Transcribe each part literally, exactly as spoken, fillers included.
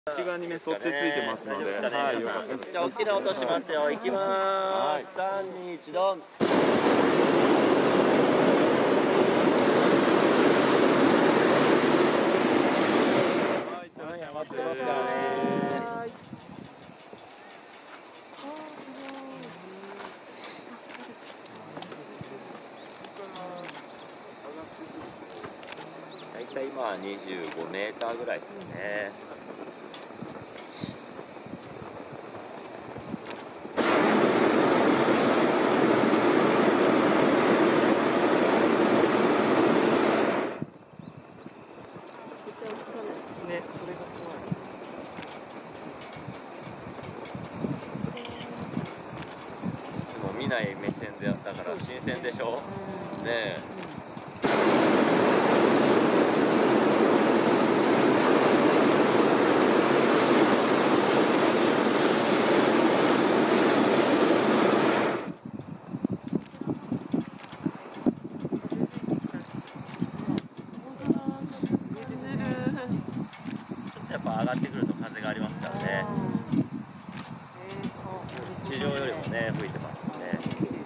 内側にね、沿ってついてますので、はい、よかったです。 じゃあ大きな音しますよ。いきまーす。さん、に、いち、ドン。はい、上がってますからね。だいたい今はにじゅうごメーターぐらいですよね。ね、それが怖い。いつも見ない目線でやったから新鮮でしょ。ねえ。やっぱ上がってくると風がありますからね。地上よりもね吹いてますよね。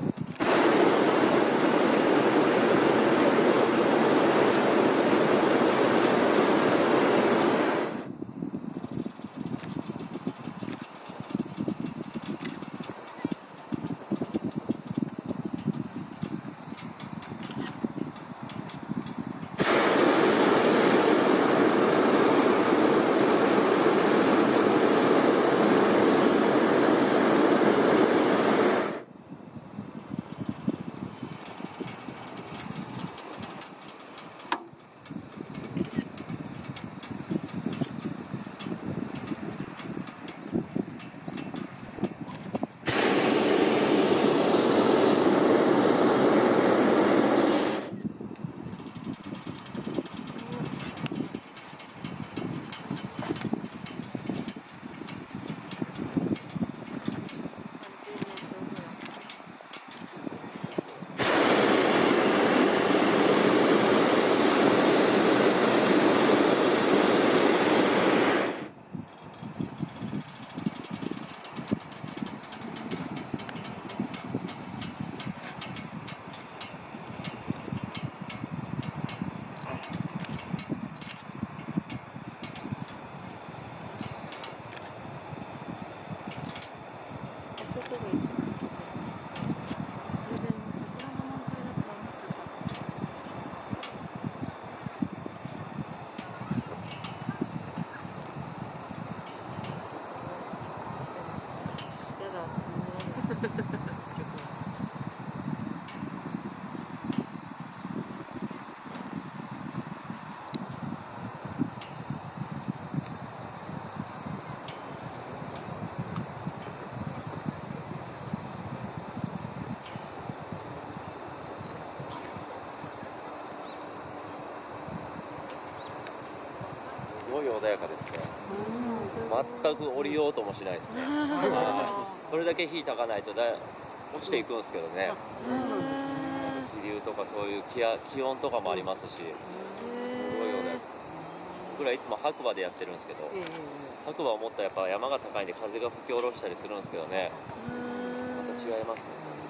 すごい穏やかですね。全く降りようともしないですね。それだけ火たかないとだ落ちていくんですけどね。気流とかそういう気や気温とかもありますし、すごい穏やか。僕らいつも白馬でやってるんですけど、白馬を持ったらやっぱ山が高いんで風が吹き下ろしたりするんですけどね。また違いますね。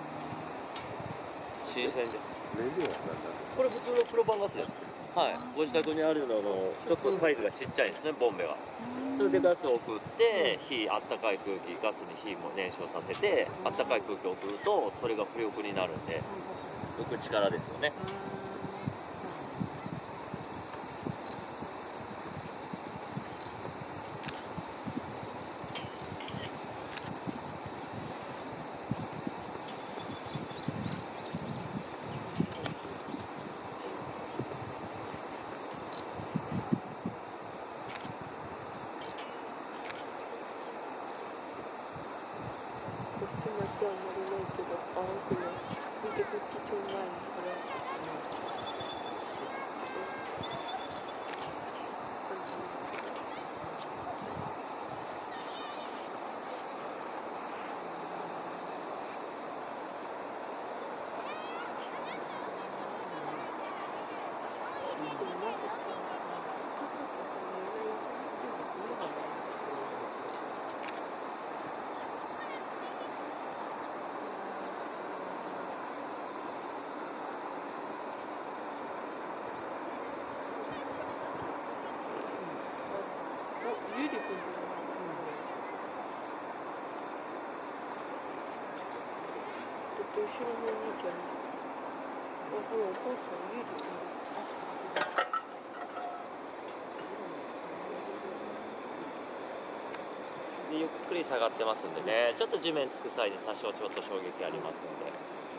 新鮮です。これ普通のプロパンガスです。はい、ご自宅にあるののちょっとサイズがちっちゃいんですね、ボンベは。それでガスを送って火、あったかい空気、ガスに火も燃焼させてあったかい空気を送るとそれが浮力になるんで浮く力ですよね。 こっち街あんまりないけど、青くね、見てこっち超前にこれ。 でゆっくり下がってますんでね、ちょっと地面つく際に多少ちょっと衝撃ありますので。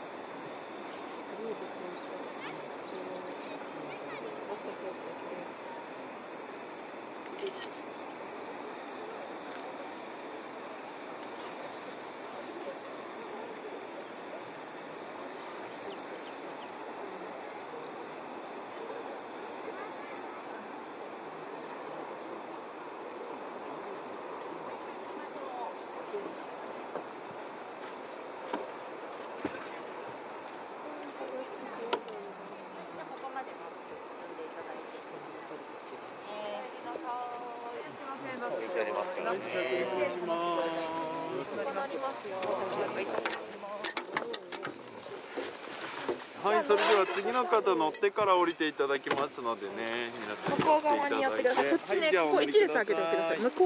はい、それでは次の方乗ってから降りていただきますのでね、皆さん向こう側にやってください。こっちね、ここ一列開けておいてください。向こう